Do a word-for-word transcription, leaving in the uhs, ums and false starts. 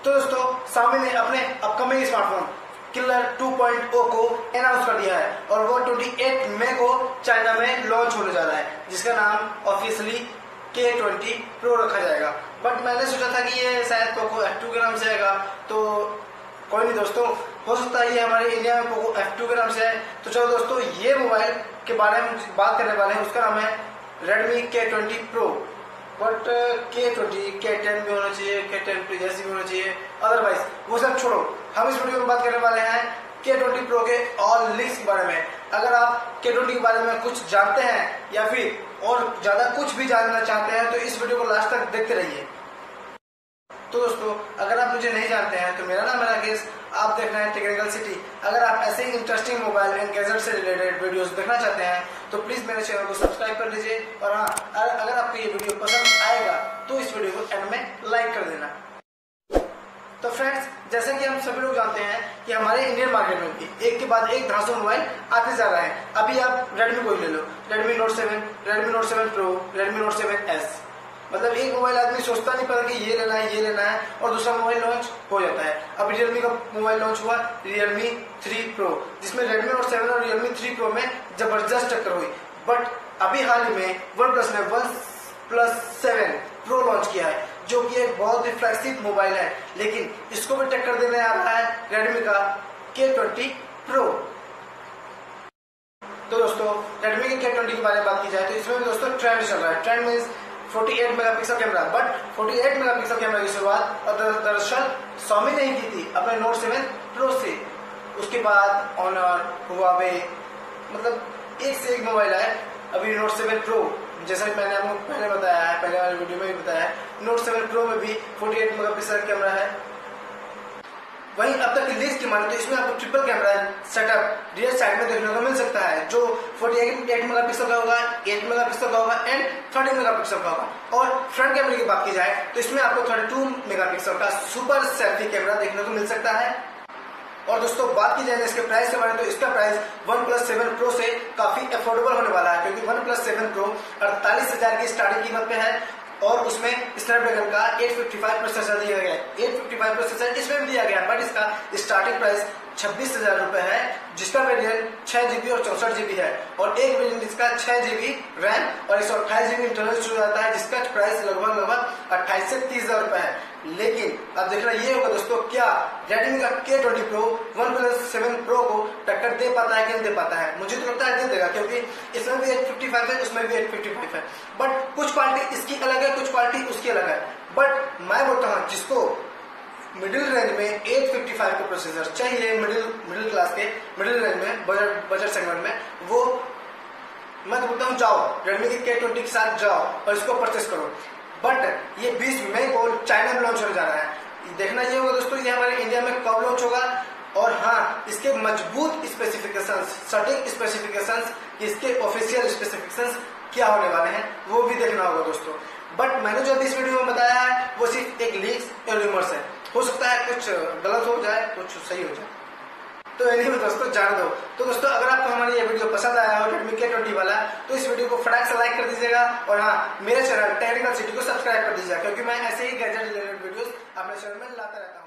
तो दोस्तों Xiaomi ने अपने upcoming smartphone killer two point O को अनाउंस कर दिया है और वो अट्ठाईस मई को चाइना में लॉन्च होने जा रहा है, जिसका नाम ऑफिशियली के ट्वेंटी प्रो रखा जाएगा। बट मैंने सोचा था कि ये शायद पोको एफ टू के नाम से आएगा, तो कोई नहीं दोस्तों, हो सकता है ये हमारे इंडिया में पोको एफ टू के नाम से आए। तो चलो दोस्तों, ये मोबाइल के बारे में बात करने वाले हैं, उसका नाम है Redmi K twenty pro. But K twenty K ten भी होना चाहिए, के टेन प्री जैसी भी होना चाहिए, अदरवाइज वो सब छोड़ो। हम इस वीडियो में बात करने वाले हैं के ट्वेंटी प्रो के ऑल लीक्स के बारे में। अगर आप के ट्वेंटी के बारे में कुछ जानते हैं या फिर और ज्यादा कुछ भी जानना चाहते हैं तो इस वीडियो को लास्ट तक देखते रहिए। तो दोस्तों, अगर आप मुझे नहीं जानते हैं तो मेरा नाम है राकेश, आप देख रहे हैं टेक्निकल सिटी। अगर आप ऐसे ही इंटरेस्टिंग मोबाइल एंड गैजेट से रिलेटेड वीडियोस देखना चाहते हैं तो प्लीज मेरे चैनल को सब्सक्राइब कर लीजिए। और हाँ, अगर आपको ये वीडियो पसंद आएगा तो इस वीडियो को एंड में लाइक कर देना। तो फ्रेंड्स, जैसे कि हम सभी लोग जानते हैं कि हमारे इंडियन मार्केट में भी एक के बाद एक धांसू मोबाइल आते जा रहा है। अभी आप रेडमी को ही ले लो, Redmi Note seven, Redmi Note seven Pro, Redmi Note seven S. मतलब एक मोबाइल आदमी सोचता नहीं पड़ा कि ये लेना है ये लेना है और दूसरा मोबाइल लॉन्च हो जाता है। अभी रियलमी का मोबाइल लॉन्च हुआ रियलमी थ्री प्रो, जिसमें रेडमी नोट सेवन और रियलमी थ्री प्रो में जबरदस्त टक्कर हुई। बट अभी हाल ही में वन प्लस ने OnePlus seven Pro launch किया है, जो कि एक बहुत ही फ्लैगशिप मोबाइल है, लेकिन इसको भी टक्कर देने आ रहा है रेडमी का के ट्वेंटी प्रो। तो दोस्तों, रेडमी के के ट्वेंटी के बारे में बात की जाए तो इसमें भी दोस्तों ट्रेंड चल रहा है। ट्रेंड मींस अड़तालीस मेगापिक्सल कैमरा, बट अड़तालीस मेगापिक्सल कैमरा की शुरुआत दरअसल Xiaomi ने ही की थी अपने नोट सेवन प्रो से। उसके बाद ऑनर, हुआवे, मतलब एक से एक मोबाइल आए। अभी नोट सेवन प्रो, जैसा कि मैंने आपको पहले बताया है, पहले वाले वीडियो में भी बताया है, नोट सेवन प्रो में भी अड़तालीस मेगापिक्सल कैमरा है। वहीं अब तक की लीक्स की माने तो इसमें आपको triple camera setup rear side में देखने को मिल सकता है, जो अड़तालीस मेगापिक्सल का होगा, आठ मेगापिक्सल का होगा एंड तीस मेगापिक्सल का होगा। और फ्रंट कैमरे की बात की जाए तो इसमें आपको बत्तीस मेगापिक्सल का सुपर सेल्फी कैमरा देखने को मिल सकता है। और दोस्तों, बात की जाए इसके प्राइस के बारे में तो इसका price OnePlus seven Pro से काफी अफोर्डेबल होने वाला है, क्योंकि वन प्लस सेवन प्रो अड़तालीस हजार की स्टार्टिंग कीमत पे है और उसमें स्नैपड्रैगन का आठ सौ पचपन प्रोसेसर दिया गया है। आठ सौ पचपन प्रोसेसर इसमें भी दिया गया है, बट इसका स्टार्टिंग प्राइस छब्बीस हजार रुपए है, जिसका वेरिएंट छह जीबी और चौसठ जीबी है। और एक वेरिएंट इसका छह जीबी रैम और एक सौ अट्ठाईस जीबी इंटरनल स्टोरेज आता है, जिसका प्राइस लगभग लगभग अट्ठाईस से तीस हजार रुपए है। लेकिन अब देखना ये होगा दोस्तों, क्या रेडमी का K twenty Pro OnePlus seven Pro को टक्कर दे पाता है कि नहीं दे पाता है? मुझे तो लगता है दे देगा, क्योंकि इसमें भी आठ सौ पचपन है, उसमें भी आठ सौ पचपन है। बट कुछ क्वालिटी इसकी अलग है, कुछ क्वालिटी उसकी अलग है। बट मैं बोलता हूँ जिसको मिडिल रेंज में आठ सौ पचपन का प्रोसेसर चाहिए, मिडिल मिडिल क्लास के मिडिल रेंज में, बजट बजट सेगमेंट में, वो मैं तो बोलता हूँ जाओ रेडमी के के ट्वेंटी के साथ जाओ और इसको परचेस करो। बट ये बीस मई को चाइना में लॉन्च होने जा रहा है। देखना ये होगा दोस्तों, ये हमारे इंडिया में कब लॉन्च होगा। और हाँ, इसके मजबूत स्पेसिफिकेशंस, सटीक स्पेसिफिकेशंस, इसके ऑफिशियल स्पेसिफिकेशंस क्या होने वाले हैं वो भी देखना होगा दोस्तों। बट मैंने जो अभी इस वीडियो में बताया है वो सिर्फ एक लीक्स और रूमर्स है। हो सकता है कुछ गलत हो जाए, कुछ सही हो जाए, तो एनीवे दोस्तों जान दो। तो दोस्तों, अगर आपको हमारी ये वीडियो पसंद आया हो रेडमी के ट्वेंटी वाला, तो इस वीडियो को फटाक से लाइक कर दीजिएगा। और हाँ, मेरे चैनल टेक्निकल सिटी को सब्सक्राइब कर दीजिएगा, क्योंकि मैं ऐसे ही गैजेट रिलेटेड वीडियोस अपने चैनल में लाता रहता हूँ।